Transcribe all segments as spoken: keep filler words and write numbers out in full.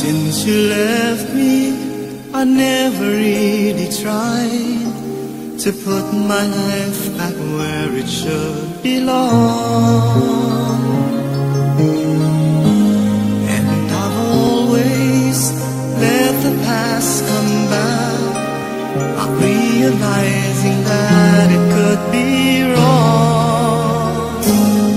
Since you left me, I never really tried to put my life back where it should belong. And I've always let the past come back, not realizing that it could be wrong.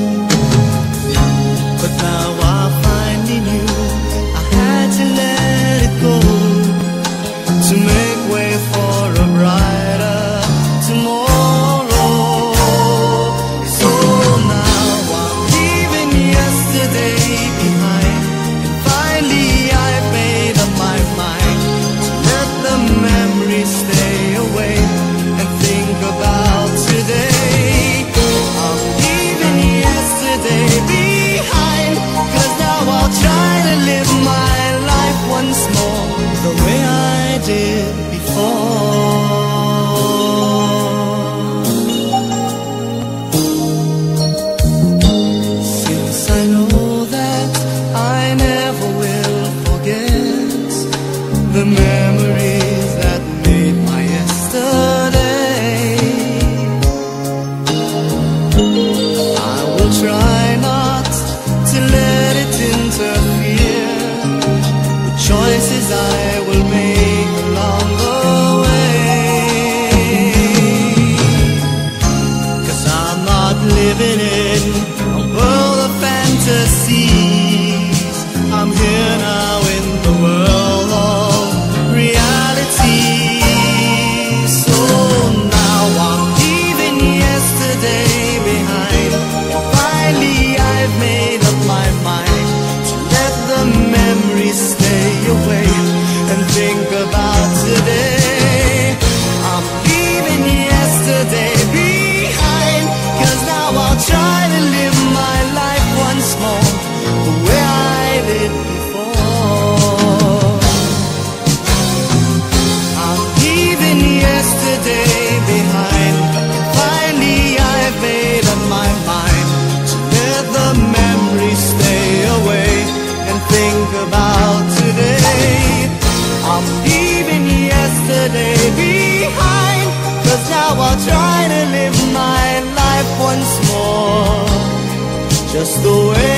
But now I finally knew I had to let it go to make way for a brighter tomorrow. So now I'm leaving yesterday behind, and finally I've made up my mind to let the memories stay away and think about today. I'm leaving yesterday behind, 'cause now I'll try to live my life once more the way I did before. Since I know that I never will forget the memories that made my yesterday, I will try not to let it interfere with choices I will make along the way. 'Cause I'm not living in a world of fantasies. I'm here now in the world of reality. So now I'm leaving yesterday behind, and finally I've made up my mind to let the memories stay away and think about today. I'm leaving yesterday behind, 'cause now I'll try to live my life once more the way I did before. I'm leaving yesterday behind, and finally I've made up my mind to let the memories stay away and think about today. I'm leaving yesterday behind, 'cause now I'll try to live my life once more just the way